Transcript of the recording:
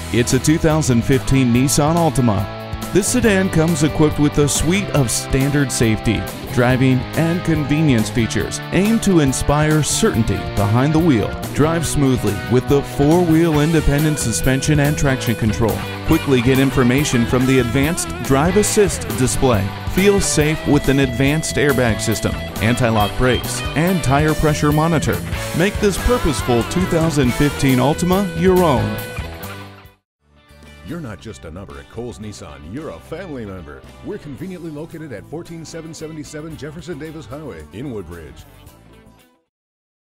It's a 2015 Nissan Altima. This sedan comes equipped with a suite of standard safety, driving, and convenience features aimed to inspire certainty behind the wheel. Drive smoothly with the four-wheel independent suspension and traction control. Quickly get information from the advanced Drive Assist display. Feel safe with an advanced airbag system, anti-lock brakes, and tire pressure monitor. Make this purposeful 2015 Altima your own. You're not just a number at Coles Nissan, you're a family member. We're conveniently located at 14777 Jefferson Davis Highway in Woodbridge.